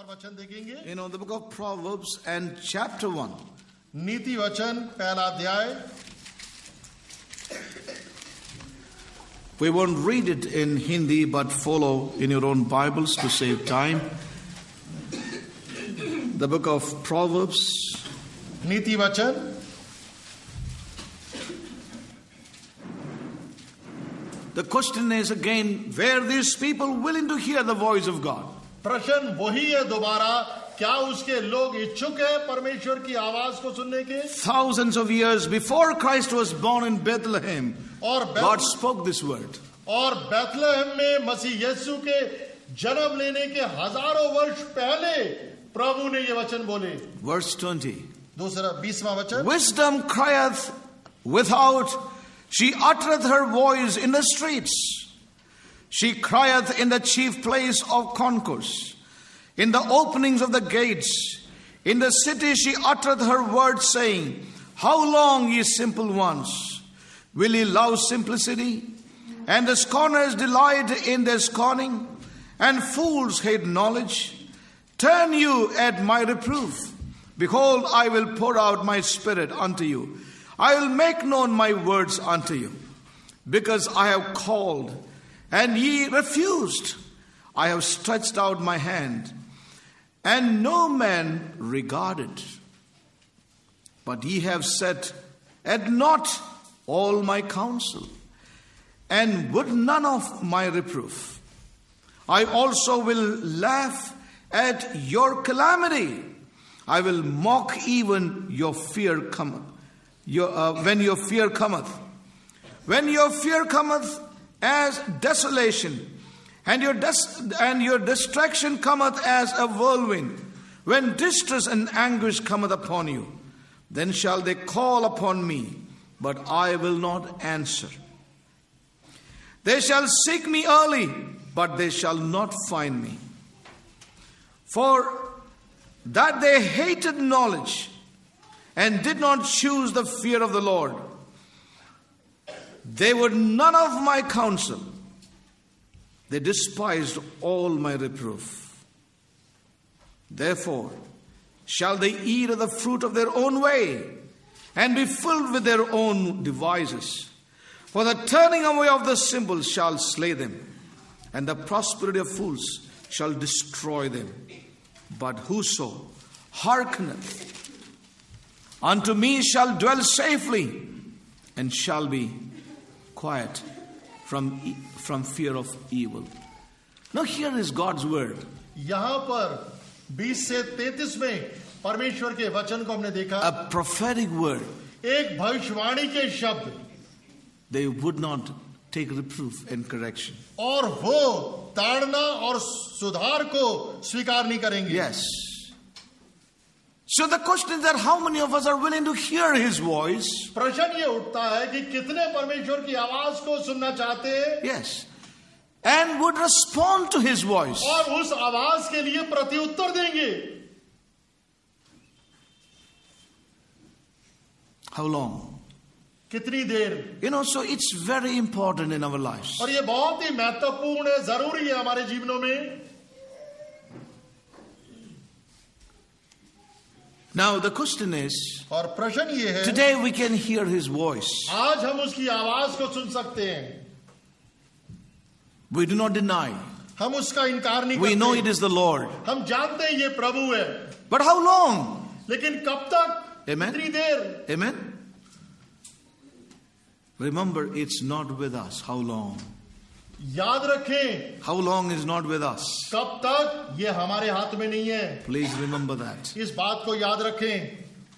और वचन देखेंगे। You know, the book of Proverbs and chapter 1. नीति वचन पहला अध्याय। We won't read it in Hindi, but follow in your own Bibles to save time. The book of Proverbs. नीति वचन। The question is again, were these people willing to hear the voice of God? प्रश्न वही है दोबारा, क्या उसके लोग इच्छुक है परमेश्वर की आवाज को सुनने के? Thousands of years before Christ was born in Bethlehem, और God spoke this word. और बैतलहम में मसीह यीशु के जन्म लेने के हजारों वर्ष पहले प्रभु ने ये वचन बोले। Verse 20. दूसरा 20वां वचन। Wisdom crieth without, she uttereth her voice in the streets. She crieth in the chief place of concourse, in the openings of the gates. In the city she uttereth her words, saying, How long, ye simple ones? Will ye love simplicity? And the scorners delight in their scorning, and fools hate knowledge. Turn you at my reproof. Behold, I will pour out my spirit unto you. I will make known my words unto you. Because I have called, and ye refused. I have stretched out my hand, and no man regarded. But ye have set at naught all my counsel, and would none of my reproof. I also will laugh at your calamity. I will mock even your fear cometh. When your fear cometh. When your fear cometh as desolation, and your distraction cometh as a whirlwind, when distress and anguish cometh upon you, then shall they call upon me, but I will not answer. They shall seek me early, but they shall not find me. For that they hated knowledge, and did not choose the fear of the Lord. They would none of my counsel. They despised all my reproof. Therefore shall they eat of the fruit of their own way, and be filled with their own devices. For the turning away of the simple shall slay them, and the prosperity of fools shall destroy them. But whoso hearkeneth unto me shall dwell safely, and shall be quiet from fear of evil. Now here is God's word. यहाँ पर 20 से 33 में परमेश्वर के वचन को हमने देखा। A prophetic word. एक भविष्यवाणी के शब्द। They would not take reproof and correction. और वो ताड़ना और सुधार को स्वीकार नहीं करेंगे। Yes. So the question is that how many of us are willing to hear his voice? प्रश्न ये उठता है कि कितने परमेश्वर की आवाज को सुनना चाहते हैं? Yes. And would respond to his voice. और उस आवाज के लिए प्रत्युत्तर देंगे। How long? कितनी देर? You know, so it's very important in our lives. और ये बहुत ही महत्वपूर्ण है, जरूरी है हमारे जीवनों में। Now the question is, और प्रश्न ये है, today we can hear his voice. आज हम उसकी आवाज को सुन सकते हैं। We do not deny. हम उसका इनकार नहीं करते। We know it is the Lord. हम जानते हैं ये प्रभु है। But how long? लेकिन कब तक? Amen. कितनी देर? Amen. Remember, it's not with us. How long? याद रखें, How long is not with us? कब तक ये हमारे हाथ में नहीं है। Please remember that. इस बात को याद रखें।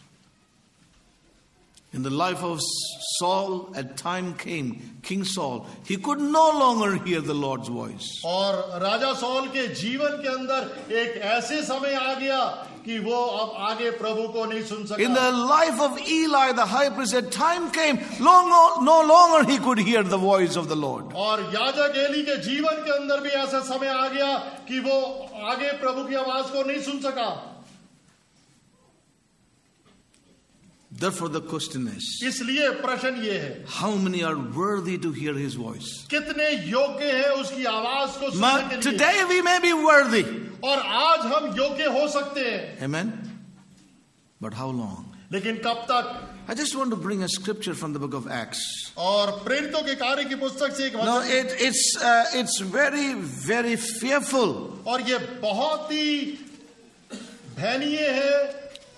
In the life of Saul, a time came, King Saul, he could no longer hear the Lord's voice. और राजा सौल के जीवन के अंदर एक ऐसे समय आ गया कि वो अब आगे प्रभु को नहीं सुन सका। In the life of Eli, the high priest, a time came, no longer he could hear the voice of the Lord. और याजक एली के जीवन के अंदर भी ऐसा समय आ गया कि वो आगे प्रभु की आवाज को नहीं सुन सका। Therefore the question is, इसलिए प्रश्न ये है, how many are worthy to hear his voice? कितने योग्य हैं उसकी आवाज को सुनने के लिए? Today we may be worthy. और आज हम योग्य हो सकते हैं, Amen. But how long? लेकिन कब तक? I just want to bring a scripture from the book of Acts. और प्रेरितों के कार्य की पुस्तक से एक No, वचन, it's very, very fearful. और ये बहुत ही भयानीय है.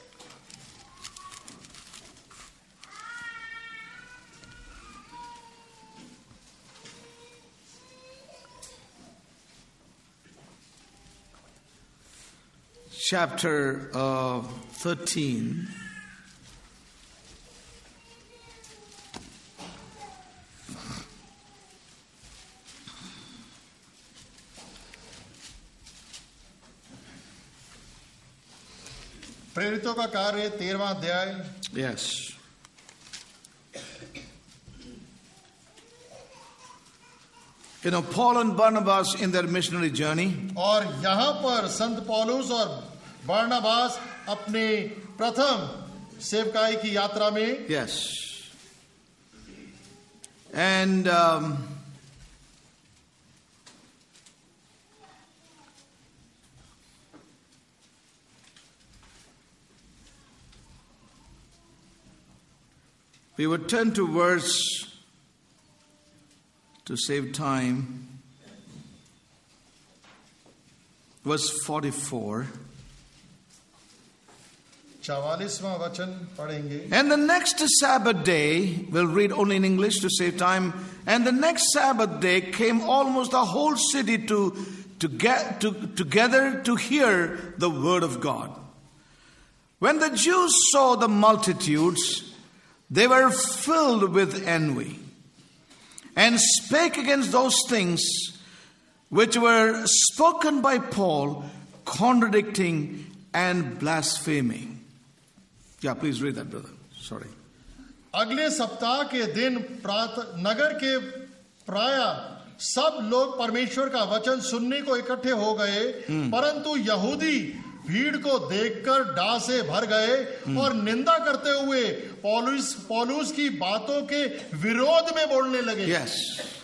Chapter 13. प्रेरितों का कार्य 13वां अध्याय. Yes. You know, Paul and Barnabas in their missionary journey, और यहाँ पर संत पौलुस और बरनबास अपने प्रथम सेवकाई की यात्रा में, yes. And we would turn to verse, to save time, verse 44. 44वां वचन पढ़ेंगे. And the next Sabbath day, we'll read only in English to save time. And the next Sabbath day came almost the whole city together to hear the word of God. When the Jews saw the multitudes, they were filled with envy and spake against those things which were spoken by Paul, contradicting and blaspheming. Yeah, please read that, brother. Sorry. अगले सप्ताह के दिन प्रातः नगर के प्राय सब लोग परमेश्वर का वचन सुनने को इकट्ठे हो गए, परंतु यहूदी भीड़ को देखकर डा से भर गए और निंदा करते हुए पौलुस की बातों के विरोध में बोलने लगे. Yes.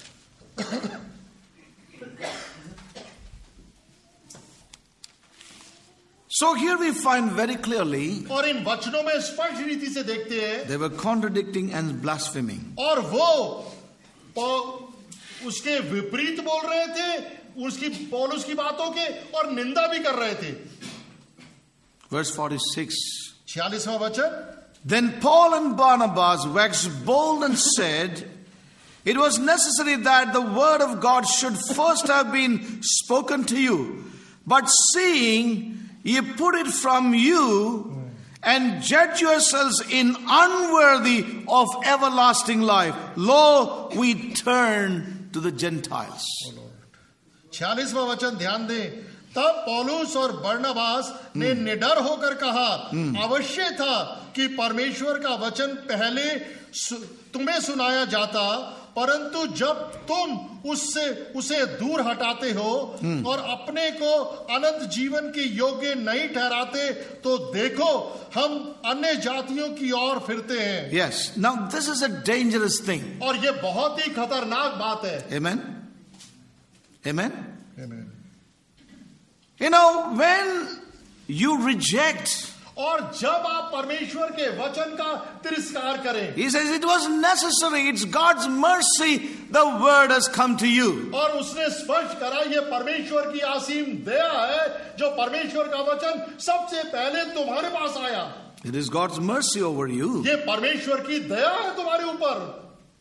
So here we find very clearly और इन वचनों में स्पष्ट रीति से देखते हैं, they were contradicting and blaspheming. और वो उसके विपरीत बोल रहे थे, पौलुस की बातों के, और निंदा भी कर रहे थे. Verse 46. 46वां वचन. Then Paul and Barnabas waxed bold and said, it was necessary that the word of God should first have been spoken to you. But seeing ye put it from you and judge yourselves in unworthy of everlasting life, lo, we turn to the Gentiles. 46वां वचन ध्यान दें. तब पौलुस और बरनबास ने निडर होकर कहा, अवश्य था कि परमेश्वर का वचन पहले तुम्हें सुनाया जाता, परंतु जब तुम उसे दूर हटाते हो और अपने को अनंत जीवन के योग्य नहीं ठहराते, तो देखो हम अन्य जातियों की ओर फिरते हैं. Yes, now this is a dangerous thing. और ये बहुत ही खतरनाक बात है. Amen. Amen. Amen. You know, when you reject, और जब आप परमेश्वर के वचन का तिरस्कार करें, he says it was necessary, it's God's mercy, the word has come to you. और उसने स्पष्ट करा, ये परमेश्वर की असीम दया है, जो परमेश्वर का वचन सबसे पहले तुम्हारे पास आया. It is God's mercy over you. ये परमेश्वर की दया है तुम्हारे ऊपर.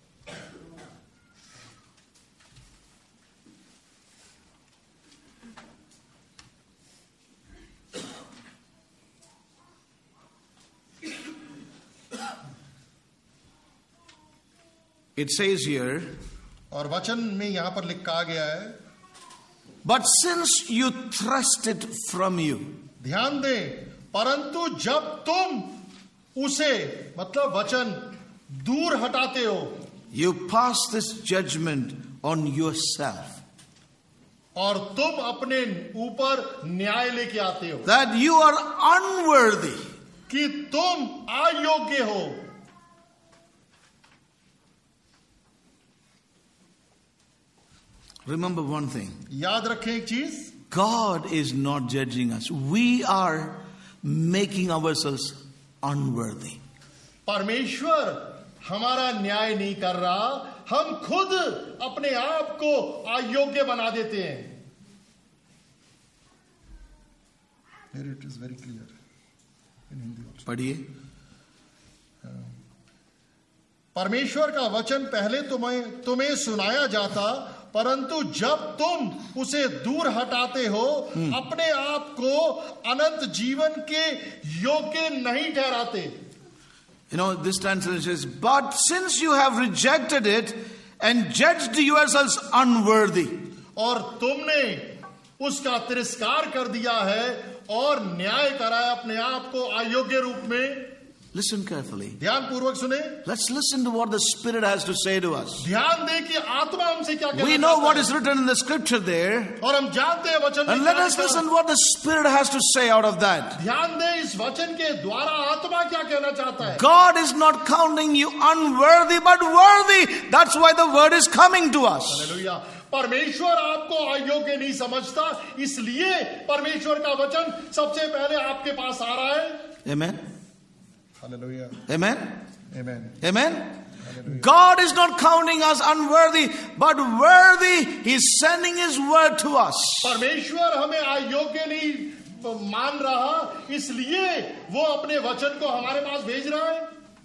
It says here, और वचन में यहाँ पर लिखा गया है, but since you thrust it from you. ध्यान दें, परंतु जब तुम उसे, मतलब वचन, दूर हटाते हो, you pass this judgment on yourself. और तुम अपने ऊपर न्याय लेके आते हो, that you are unworthy. कि तुम अयोग्य हो। Remember one thing. याद रखें एक चीज, God is not judging us. We are making ourselves unworthy. परमेश्वर हमारा न्याय नहीं कर रहा, हम खुद अपने आप को अयोग्य बना देते हैं। Here it is very clear in Hindi also. पढ़िए। परमेश्वर का वचन पहले तुम्हें सुनाया जाता, परंतु जब तुम उसे दूर हटाते हो, अपने आप को अनंत जीवन के योग्य नहीं ठहराते। You know, this translation says, but since you have rejected it and judged yourselves unworthy. और तुमने उसका तिरस्कार कर दिया है और न्याय करा है अपने आप को अयोग्य रूप में। Listen carefully. ध्यान पूर्वक सुने। Let's listen to what the Spirit has to say to us. ध्यान दें कि आत्मा हमसे क्या कहना We know चाहता what है। is written in the scripture there. और हम जानते हैं वचन में And let क्या us लिखा है। listen what the Spirit has to say out of that. ध्यान दें इस वचन के द्वारा आत्मा क्या कहना चाहता है। God is not counting you unworthy but worthy. That's why the word is coming to us. Hallelujah. परमेश्वर आपको अयोग्य नहीं समझता, इसलिए परमेश्वर का वचन सबसे पहले आपके पास आ रहा है। Amen. Hallelujah. Amen. Amen. Amen. God is not counting us unworthy but worthy. He's sending His word to us. परमेश्वर हमें अयोग्य नहीं मान रहा, इसलिए वो अपने वचन को हमारे पास भेज रहा है।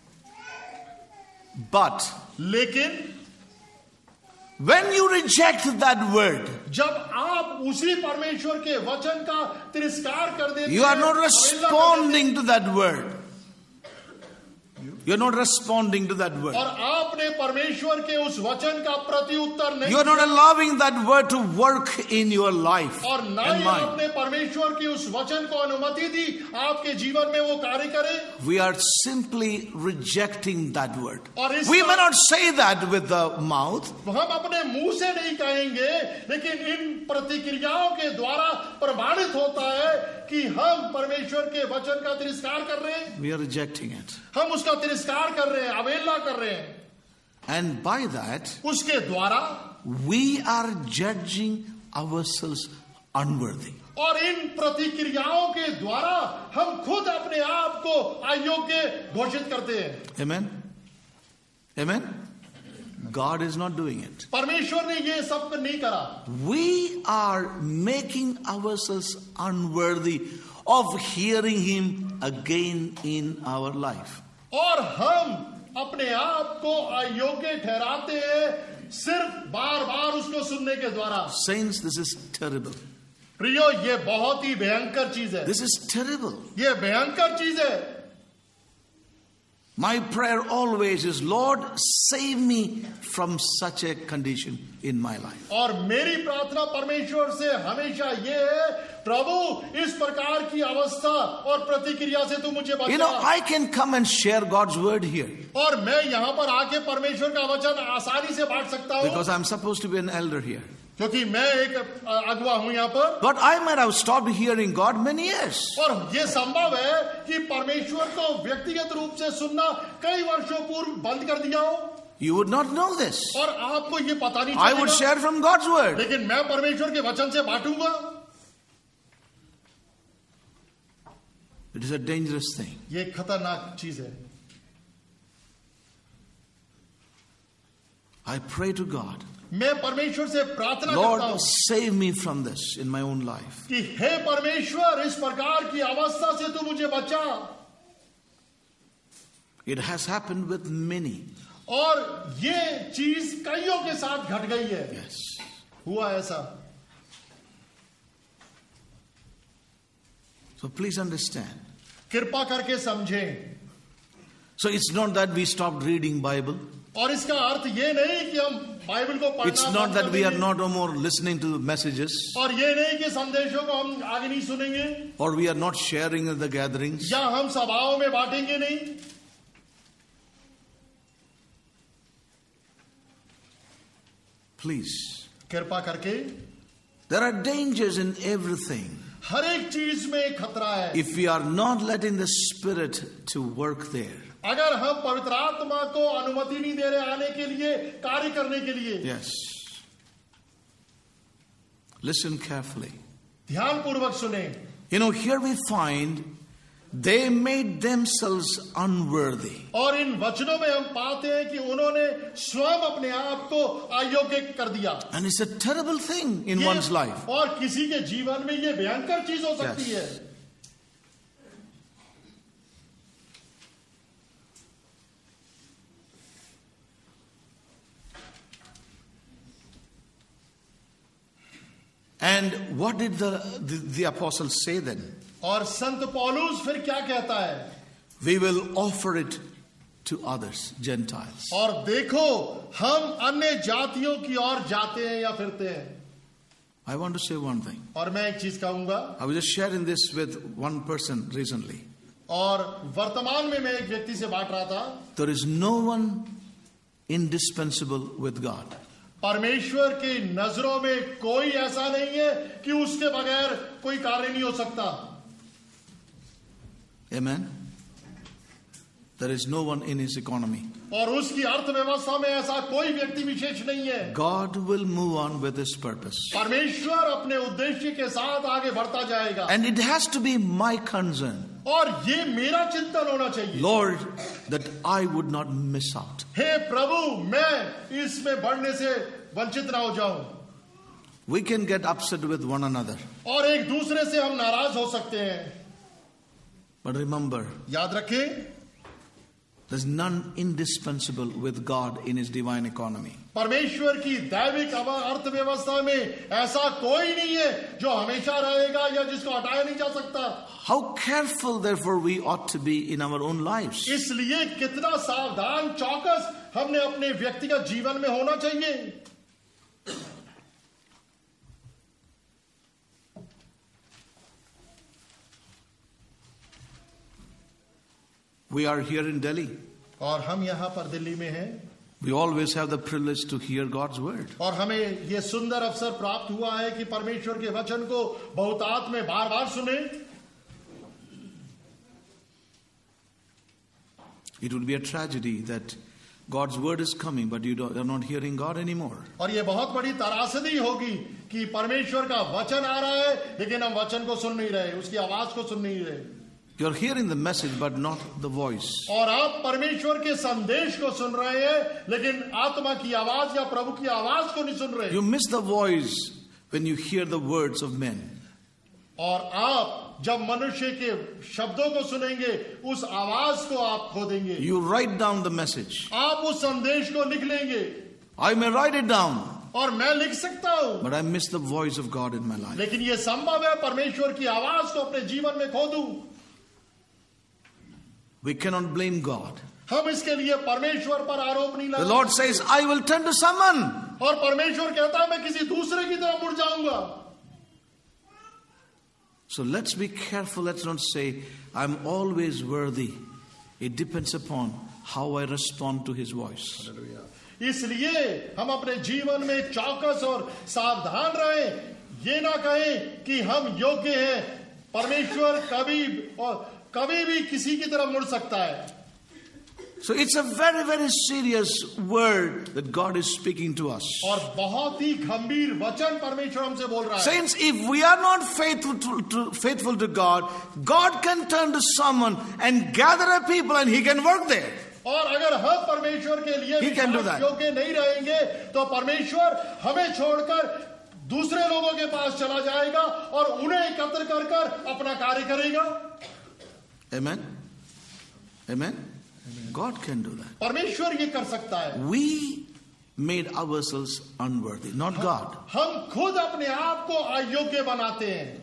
But लेकिन when you reject that word, जब आप उसी परमेश्वर के वचन का तिरस्कार कर देते you are हैं, not अवहेलना कर देते हैं, responding to that word. You're not responding to that word. और आपने परमेश्वर के उस वचन का प्रति उत्तर नहीं You're not दिया, allowing that word to work in your life और न and ही mine. आपने परमेश्वर के उस वचन को अनुमति दी आपके जीवन में वो कार्य करे। We are simply rejecting that word. और इस We may not say that with the mouth, हम अपने मुंह से नहीं कहेंगे, लेकिन इन प्रतिक्रियाओं के द्वारा प्रमाणित होता है कि हम परमेश्वर के वचन का तिरस्कार कर रहे हैं, we are rejecting it. हम उसका तिरस्कार कर रहे हैं, अवहेलना कर रहे हैं। And by that, उसके द्वारा we are judging ourselves unworthy. और इन प्रतिक्रियाओं के द्वारा हम खुद अपने आप को अयोग्य घोषित करते हैं। Amen? Amen? God is not doing it. परमेश्वर ने ये सब नहीं करा। We are making ourselves unworthy of hearing Him again in our life. और हम अपने आप को अयोग्य ठहराते हैं सिर्फ बार बार उसको सुनने के द्वारा। Saints, this is terrible. प्रियो, ये बहुत ही भयंकर चीज है। This is terrible. ये भयंकर चीज है। My prayer always is, Lord, save me from such a condition in my life. और मेरी प्रार्थना परमेश्वर से हमेशा ये है, प्रभु इस प्रकार की अवस्था और प्रतिक्रिया से तू मुझे You know, बचा। I can come and share God's word here और मैं यहाँ पर आके परमेश्वर का वचन आसानी से बांट सकता हूँ, because I'm supposed to be an elder here. क्योंकि मैं एक अगुवा हूँ यहाँ पर। But I might have stopped hearing God many years. और ये संभव है कि परमेश्वर को व्यक्तिगत रूप से सुनना कई वर्षों पूर्व बंद कर दिया हो, You would not know this. और आपको ये पता नहीं I would चलेगा, share from God's word. लेकिन मैं परमेश्वर के वचन से बांटूंगा। It is a dangerous thing. ये खतरनाक चीज है। I pray to God, मैं परमेश्वर से प्रार्थना करता Lord, हूँ save me from this in my own life. कि हे परमेश्वर इस प्रकार की अवस्था से तू मुझे बचा। It has happened with many. और ये चीज कईयों के साथ घट गई है। Yes. हुआ ऐसा। So please understand. कृपा करके समझें। So it's not that we stopped reading Bible. और इसका अर्थ ये नहीं कि हम बाइबल को पढ़ना It's बंद not कर that we are देंगे। not no more listening to the messages और ये नहीं कि संदेशों को हम आगे नहीं सुनेंगे, or we are not sharing in the gatherings. या हम सभाओं में बांटेंगे नहीं। Please. कृपा करके, There are dangers in everything. हर एक चीज में खतरा है। if we are not letting the Spirit to work there. अगर हम पवित्र आत्मा को अनुमति नहीं दे रहे आने के लिए, कार्य करने के लिए। Yes. Listen carefully. ध्यान पूर्वक सुने। You know, here we find they made themselves unworthy. और इन वचनों में हम पाते हैं कि उन्होंने स्वयं अपने आप को अयोग्य कर दिया। And it's a terrible thing in one's life. और किसी के जीवन में ये भयंकर चीज हो सकती है। And what did the apostle say then? और संत पौलुस फिर क्या कहता है? We will offer it to others, Gentiles. और देखो हम अन्य जातियों की ओर जाते हैं या फिरते हैं। I want to say one thing. और मैं एक चीज कहूंगा। I was just sharing this with one person recently. और वर्तमान में मैं एक व्यक्ति से बांट रहा था। There is no one indispensable with God. परमेश्वर की नजरों में कोई ऐसा नहीं है कि उसके बगैर कोई कार्य नहीं हो सकता। Amen. There is no one in his economy. और उसकी अर्थव्यवस्था में ऐसा कोई व्यक्ति विशेष नहीं है। God will move on with his purpose. परमेश्वर अपने उद्देश्य के साथ आगे बढ़ता जाएगा। And it has to be my concern, और ये मेरा चिंतन होना चाहिए। Lord, that I would not miss out. हे प्रभु, मैं इसमें बढ़ने से वंचित ना हो जाऊं। We can get upset with one another. और एक दूसरे से हम नाराज हो सकते हैं। But remember, याद रखें, there's none indispensable with God in his divine economy. परमेश्वर की दैविक अर्थव्यवस्था में ऐसा कोई नहीं है जो हमेशा रहेगा या जिसको हटाया नहीं जा सकता। How careful therefore we ought to be in our own lives. इसलिए कितना सावधान, चौकस हमने अपने व्यक्तिगत जीवन में होना चाहिए। We are here in Delhi. और हम यहाँ पर दिल्ली में हैं। We always have the privilege to hear God's word. और हमें ये सुंदर अवसर प्राप्त हुआ है कि परमेश्वर के वचन को बहुतायत में बार बार सुने। It would be a tragedy that God's word is coming, but you are not hearing God anymore. और ये बहुत बड़ी त्रासदी होगी कि परमेश्वर का वचन आ रहा है लेकिन हम वचन को सुन नहीं रहे, उसकी आवाज को सुन नहीं रहे। You are hearing the message, but not the voice. और आप परमेश्वर के संदेश को सुन रहे हैं लेकिन आत्मा की आवाज या प्रभु की आवाज को नहीं सुन रहे। You miss the voice when you hear the words of men. और आप जब मनुष्य के शब्दों को सुनेंगे उस आवाज को आप खो देंगे। You write down the message. आप उस संदेश को लिख लेंगे। I may write it down, और मैं लिख सकता हूं, but I miss the voice of God in my life. लेकिन ये संभव है परमेश्वर की आवाज को अपने जीवन में खो दूं। We cannot blame God. हम इसके लिए परमेश्वर पर आरोप नहीं The लगा। Lord says, I will turn to someone. और परमेश्वर कहता है मैं किसी दूसरे की तरफ मुड़ जाऊंगा। So let's be careful. Let's not say, I'm always worthy. It depends upon how I respond to his voice. इसलिए हम अपने जीवन में चौकस और सावधान रहें। ये ना कहें कि हम योग्य हैं। परमेश्वर कभी भी किसी की तरफ मुड़ सकता है। So it's a very, very serious word that God is speaking to us. और बहुत ही गंभीर वचन परमेश्वर हमसे बोल रहा है। Saints, if we are not faithful to God, God can turn to someone and gather a people and he can work there. और अगर हम परमेश्वर के लिए योग्य नहीं रहेंगे तो परमेश्वर हमें छोड़कर दूसरे लोगों के पास चला जाएगा और उन्हें एकत्र कर अपना कार्य करेगा। Amen. Amen. God can do that. परमेश्वर ये कर सकता है। We made ourselves unworthy, not God. हम खुद अपने आप को अयोग्य बनाते हैं।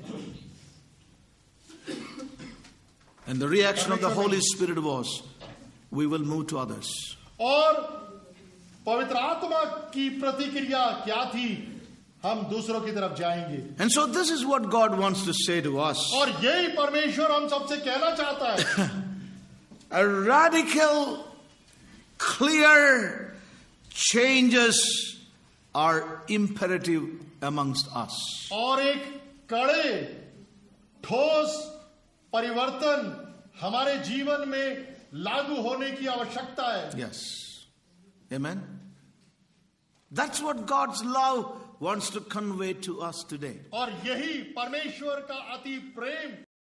And the reaction of the Holy Spirit was, we will move to others. और पवित्र आत्मा की प्रतिक्रिया क्या थी? हम दूसरों की तरफ जाएंगे। And so this is what God wants to say to us. और यही परमेश्वर हम सबसे कहना चाहता है। A radical, clear changes are imperative amongst us. और एक कड़े ठोस परिवर्तन हमारे जीवन में लागू होने की आवश्यकता है। Yes. Amen. That's what God's love wants to convey to us today. और यही परमेश्वर का अति प्रेम